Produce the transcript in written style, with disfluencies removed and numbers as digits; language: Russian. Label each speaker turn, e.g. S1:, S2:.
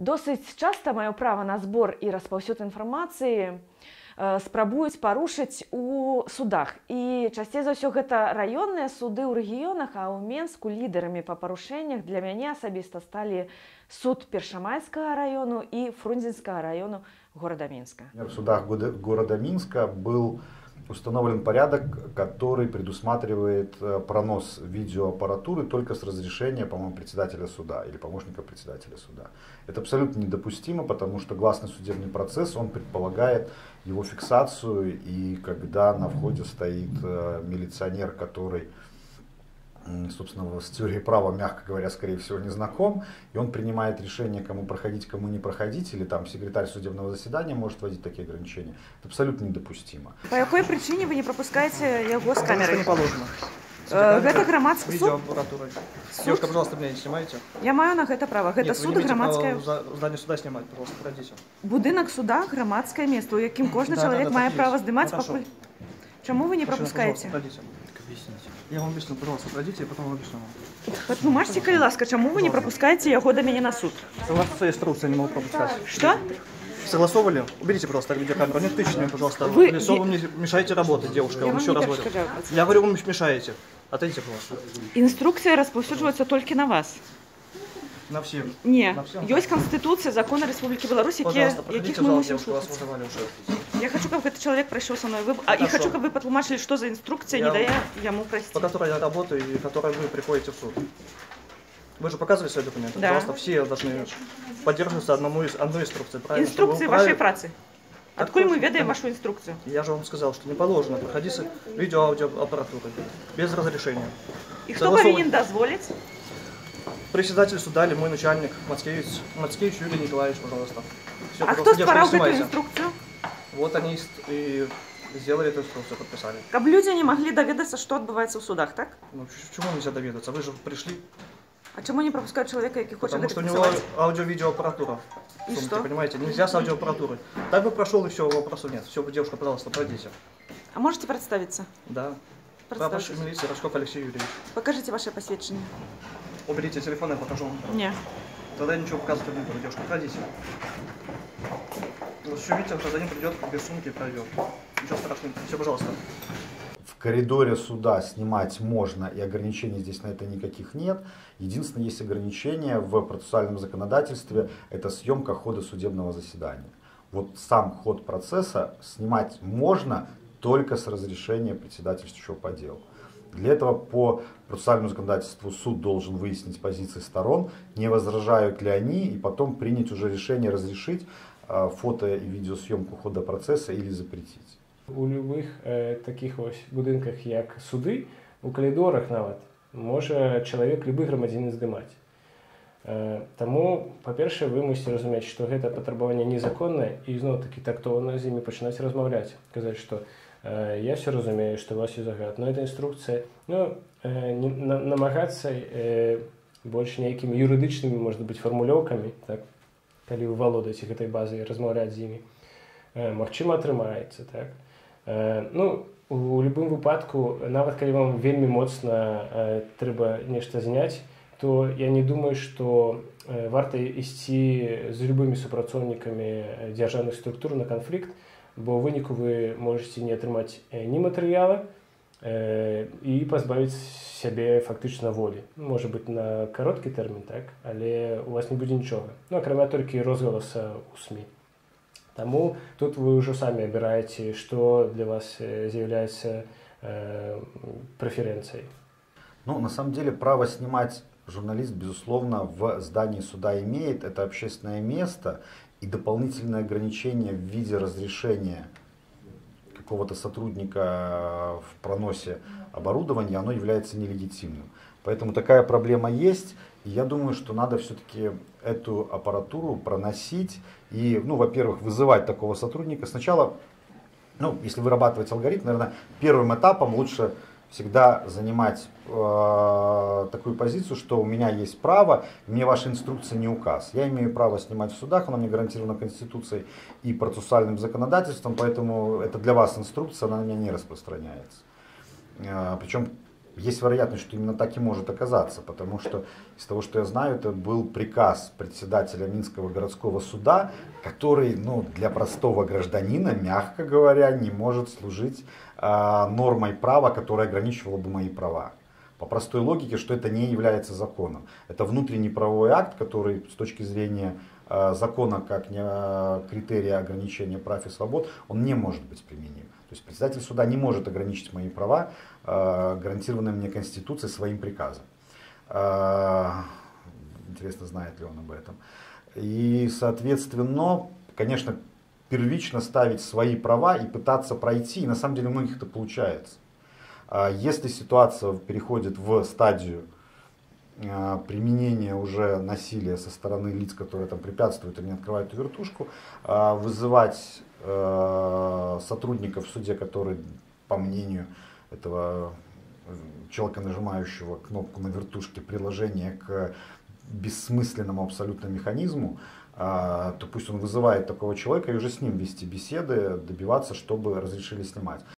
S1: Досыць часта маё права на збор і распаўсюд інфармацыі спрабуюць парушыць у судах. І часцей за ўсё гэта раённыя суды ў рэгіёнах, а ў Менску лідарамі па парушэннях для мяне асабіста сталі суд Першамайскага раёну і Фрунзенскага раёну города Минска.
S2: В судах города Минска был установлен порядок, который предусматривает пронос видеоаппаратуры только с разрешения, по-моему, председателя суда или помощника председателя суда. Это абсолютно недопустимо, потому что гласный судебный процесс, он предполагает его фиксацию, и когда на входе стоит милиционер, который, собственно, с теорией права, мягко говоря, скорее всего, не знаком, и он принимает решение, кому проходить, кому не проходить, или там секретарь судебного заседания может вводить такие ограничения. Это абсолютно недопустимо.
S1: По какой причине вы не пропускаете его с камерой?
S3: Не положено.
S1: Это громадский суд?
S3: Видеоаппаратура. Девушка, пожалуйста, меня не снимайте.
S1: Я маю на это право. Это суд и громадское...
S3: Здание суда снимать, пожалуйста, пройдите.
S1: Будинок суда — громадское место, у яким кожный человек має право здымать. Чему вы не пропускаете?
S3: Я вам объясню, пожалуйста, пройдите, я потом вам объясню.
S1: Патлумажьте, коли ласка, чему вы не пропускаете его до меня на суд?
S3: Согласно своей инструкции, не могу пропускать.
S1: Что?
S3: Согласовывали? Уберите, пожалуйста, видеокамеру. Не тычите мне, пожалуйста. В лицо вы мне мешаете работать, девушка. Я вам еще раз говорю. Я говорю, вы мешаете. Отойдите, пожалуйста.
S1: Инструкция распаўсюджваецца только на вас.
S3: На всех.
S1: Не, есть Конституция, законы Республики Беларусь, яких мы мусим слушаться. Я хочу, чтобы этот человек прошел со мной. И хочу, чтобы вы потлумачили, что за инструкция, не дая ему простить.
S3: По которой я работаю и которой вы приходите в суд. Вы же показывали свои документы?
S1: Да.
S3: Пожалуйста, все должны поддерживаться одной инструкции. Правильно?
S1: Инструкции вашей працы. Откуда мы ведаем вашу инструкцию?
S3: Я же вам сказал, что не положено проходить с видеоаудиоаппаратурой без разрешения.
S1: И кто повинен дозволить?
S3: Председатель суда или мой начальник Мацкевич Юрий Николаевич, пожалуйста. Все,
S1: а кто створал эту инструкцию?
S3: Вот они и сделали эту инструкцию, подписали.
S1: Как люди не могли доведаться, что отбывается в судах, так?
S3: Ну, чему нельзя доведаться? Вы же пришли.
S1: А чему не пропускают человека, который хочет
S3: Потому что у него аудио-видеоаппаратура.
S1: И что?
S3: Понимаете, нельзя с аудиоаппаратурой. Так бы прошел, и все, вопросов нет. Все, девушка, пожалуйста, пройдите.
S1: А можете представиться?
S3: Да. Прапорщик милиции Рожков Алексей Юрьевич.
S1: Покажите ваше посвящение.
S3: Уберите телефон, я покажу вам.
S1: Нет.
S3: Тогда я ничего показывать не буду, девушка, пройдите. Вот еще видите, за ним придет, без сумки пройдет. Ничего страшного. Все, пожалуйста.
S2: В коридоре суда снимать можно, и ограничений здесь на это никаких нет. Единственное, есть ограничение в процессуальном законодательстве, это съемка хода судебного заседания. Вот сам ход процесса снимать можно только с разрешения председательствующего по делу. Для этого по процессуальному законодательству суд должен выяснить позиции сторон, не возражают ли они, и потом принять уже решение разрешить фото и видеосъемку хода процесса или запретить.
S4: У любых таких ось будинках, як суди, у коридорах нават, може чалавек, любы грамадзянін здымаць. Таму, па-першае, вы мусіце разумець, што гэта патрабаванне незаконнае, і зноў-такі тактоўна з імі пачынаць размаўляць, казаць, што я все разумею, что у вас есть загад, но это инструкция, ну, намагацца больш нейкімі юрыдычнымі, может быть, фармулёўкамі, так, калі вы валодаеце гэтай базай, размаўляць з імі, магчыма, атрымаецца, так. Ну, у любым выпадку, нават калі вам вельмі моцна трэба нешта зняць, то я не думаю, што варта ісці з любымі супрацоўнікамі дзяржаўных структур на канфлікт, бо ў выніку вы можете не атрымаць ні матэрыяла і пазбавіць сябе фактычна волі. Можа быць на кароткі тэрмін, так, але у вас не будзе нічога. Ну, акрамя толькі розгаласа ў СМІ. Таму тут вы ўжо самі абіраеце, што для вас з'яўляецца преференцией.
S2: Ну, на самом деле, право снимать журналист, безусловно, в здании суда имеет. Это общественное место. И дополнительное ограничение в виде разрешения какого-то сотрудника в проносе оборудования, оно является нелегитимным. Поэтому такая проблема есть. И я думаю, что надо все-таки эту аппаратуру проносить и, ну, во-первых, вызывать такого сотрудника. Сначала, ну, если вырабатывать алгоритм, наверное, первым этапом лучше всегда занимать такую позицию, что у меня есть право, мне ваша инструкция не указ. Я имею право снимать в судах, она мне гарантирована Конституцией и процессуальным законодательством, поэтому это для вас инструкция, она на меня не распространяется. Причем Есть вероятность, что именно так и может оказаться, потому что из того, что я знаю, это был приказ председателя Минского городского суда, который, ну, для простого гражданина, мягко говоря, не может служить нормой права, которая ограничивала бы мои права. По простой логике, что это не является законом. Это внутренний правовой акт, который с точки зрения закона как критерия ограничения прав и свобод, он не может быть применим. То есть председатель суда не может ограничить мои права, гарантированные мне Конституцией, своим приказом. Интересно, знает ли он об этом. И, соответственно, конечно, первично ставить свои права и пытаться пройти, и на самом деле у многих это получается. Если ситуация переходит в стадию применения уже насилия со стороны лиц, которые там препятствуют или не открывают эту вертушку, вызывать сотрудников в суде, которые, по мнению этого человека, нажимающего кнопку на вертушке, приложение к бессмысленному абсолютно механизму, то пусть он вызывает такого человека и уже с ним вести беседы, добиваться, чтобы разрешили снимать.